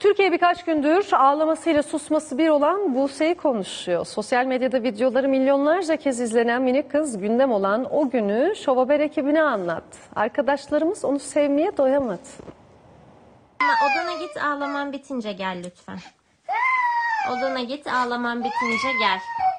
Türkiye birkaç gündür ağlamasıyla susması bir olan Buse'yi konuşuyor. Sosyal medyada videoları milyonlarca kez izlenen minik kız gündem olan o günü Show Haber ekibine anlattı. Arkadaşlarımız onu sevmeye doyamadı. Odana git, ağlaman bitince gel lütfen. Odana git, ağlaman bitince gel.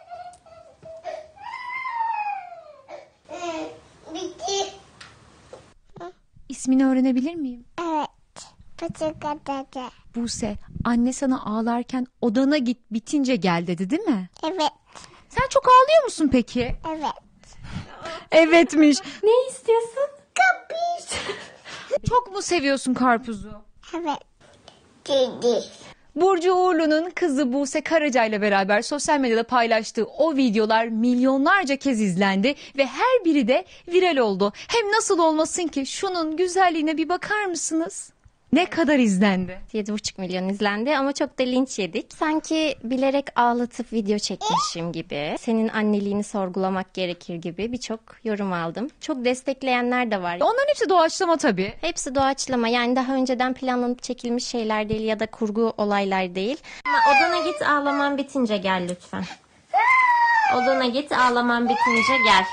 İsmini öğrenebilir miyim? Evet. Dede. Buse, anne sana ağlarken odana git bitince gel dedi değil mi? Evet. Sen çok ağlıyor musun peki? Evet. Evetmiş. Ne istiyorsun? Kapış. Çok mu seviyorsun karpuzu? Evet. Dedi. Burcu Uğurlu'nun kızı Buse Karaca ile beraber sosyal medyada paylaştığı o videolar milyonlarca kez izlendi ve her biri de viral oldu. Hem nasıl olmasın ki, şunun güzelliğine bir bakar mısınız? Ne kadar izlendi? 7,5 milyon izlendi ama çok da linç yedik. Sanki bilerek ağlatıp video çekmişim gibi, senin anneliğini sorgulamak gerekir gibi birçok yorum aldım. Çok destekleyenler de var. Onların hepsi doğaçlama tabii. Hepsi doğaçlama, yani daha önceden planlanıp çekilmiş şeyler değil ya da kurgu olaylar değil. Ama odana git, ağlaman bitince gel lütfen. Odana git, ağlaman bitince gel.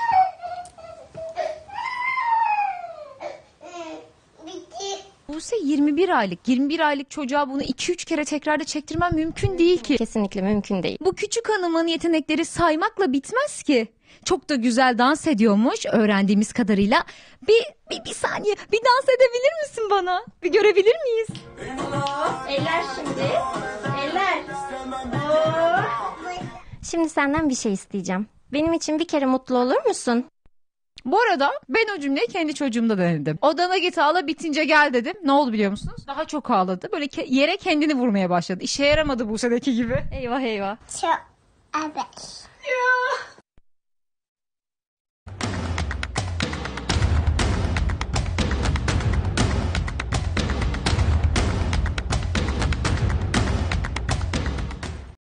Buse 21 aylık. 21 aylık çocuğa bunu 2-3 kere tekrarda çektirmem mümkün değil ki. Kesinlikle mümkün değil. Bu küçük hanımın yetenekleri saymakla bitmez ki. Çok da güzel dans ediyormuş öğrendiğimiz kadarıyla. Bir saniye, bir dans edebilir misin bana? Bir görebilir miyiz? Eller şimdi. Eller. Şimdi senden bir şey isteyeceğim. Benim için bir kere mutlu olur musun? Bu arada ben o cümleyi kendi çocuğumda denedim. Odana git ağla bitince gel dedim. Ne oldu biliyor musunuz? Daha çok ağladı. Böyle yere kendini vurmaya başladı. İşe yaramadı Buse'deki gibi. Eyvah eyvah. Çok evet. Ya.